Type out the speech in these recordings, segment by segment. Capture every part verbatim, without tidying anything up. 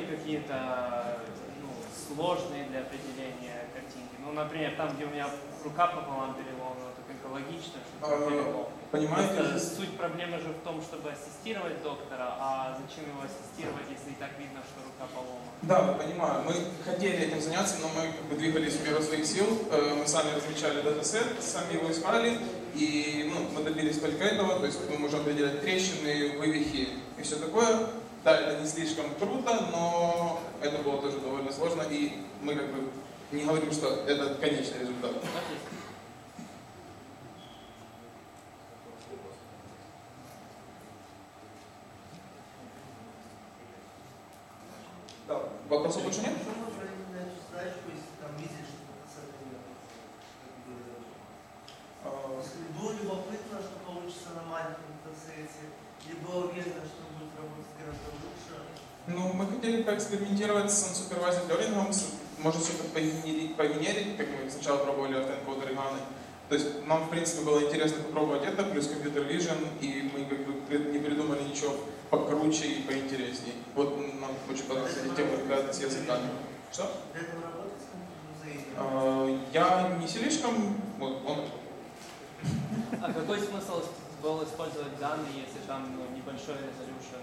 какие-то ну, сложные для определения картинки? Ну, например, там, где у меня рука пополам переломана, то как логично, что это перелом. Понимаете? Суть проблемы же в том, чтобы ассистировать доктора, а зачем его ассистировать, если и так видно, что рука поломана? Да, понимаю. Мы хотели этим заняться, но мы как бы двигались в меру своих сил. Мы сами размечали датасет, сами его искали, и ну, мы добились только этого. То есть мы можем определять трещины, вывихи и все такое. Да, это не слишком круто, но это было тоже довольно сложно, и мы как бы не говорим, что это конечный результат. Да, вопросов больше нет? Было любопытно, что получится на маленьком датасете, или было уверено, что будет работать гораздо лучше? Ну, мы хотели поэкспериментировать с unsupervised learning, может что-то повенерить, как мы сначала пробовали автоэнкодеры Ганы. То есть нам, в принципе, было интересно попробовать это, плюс компьютер vision, и мы как бы не придумали ничего покруче и поинтереснее. Вот нам очень понравилась эта тема ребята с языками. Что? Для этого работать с компьютером? Я не слишком, вот он. А какой смысл был использовать данные, если там ну, небольшой resolution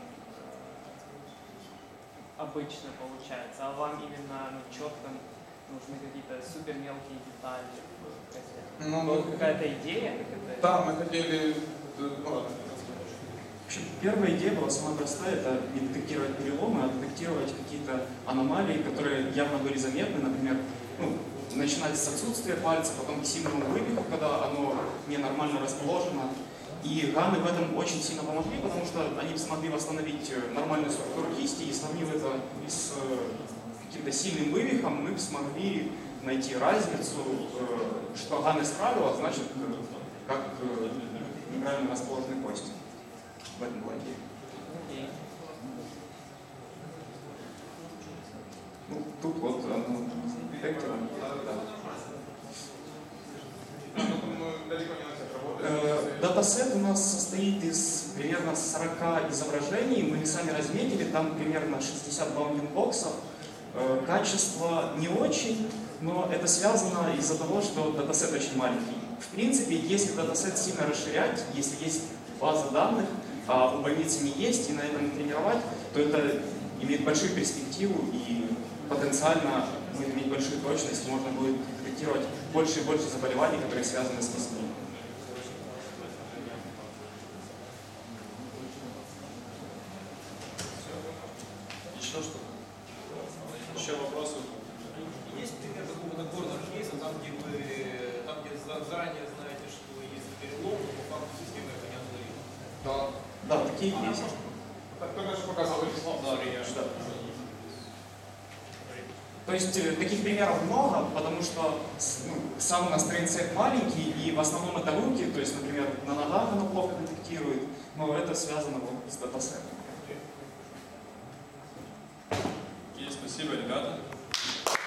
обычно получается, а вам именно ну, четко нужны какие-то супер мелкие детали? Ну, была какая-то идея? Как это... Да, мы хотели... Ну, первая идея была самая простая, это не детектировать переломы, а детектировать какие-то аномалии, которые явно были заметны, например, ну, начинать с отсутствия пальца, потом к сильному вывиху, когда оно ненормально расположено. И ганы в этом очень сильно помогли, потому что они смогли восстановить нормальную структуру кисти, и сравнив это с каким-то сильным вывихом, мы смогли найти разницу, что ганы справила, значит, как неправильно расположены кости. В этом была идея. Ну, тут вот оно детектором. Датасет у нас состоит из примерно сорока изображений, мы их сами разметили, там примерно шестьдесят баундинг-боксов. Качество не очень, но это связано из-за того, что датасет очень маленький. В принципе, если датасет сильно расширять, если есть база данных, а у больницы не есть, и на этом тренировать, то это имеет большую перспективу, и потенциально будет иметь большую точность, можно будет детектировать больше и больше заболеваний, которые связаны с костьми. Еще что? Еще вопросы? Есть пример какого-то горного кейса, там, где вы там, где заранее знаете, что есть перелом, но по факту система это не анализирует? Да. Да, такие есть. Так только что показывали. Да, да. То есть э, таких примеров много, потому что ну, сам у нас трейнсет маленький, и в основном это руки, то есть, например, на ногах оно плохо детектирует, но это связано вот с датасетом. Окей, спасибо, ребята.